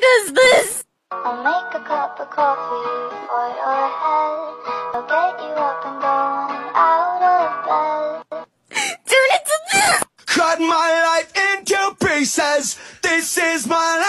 does this? I'll make a cup of coffee for your head. I'll get you up and going out of bed. Turn it to this! Cut my life into pieces. This is my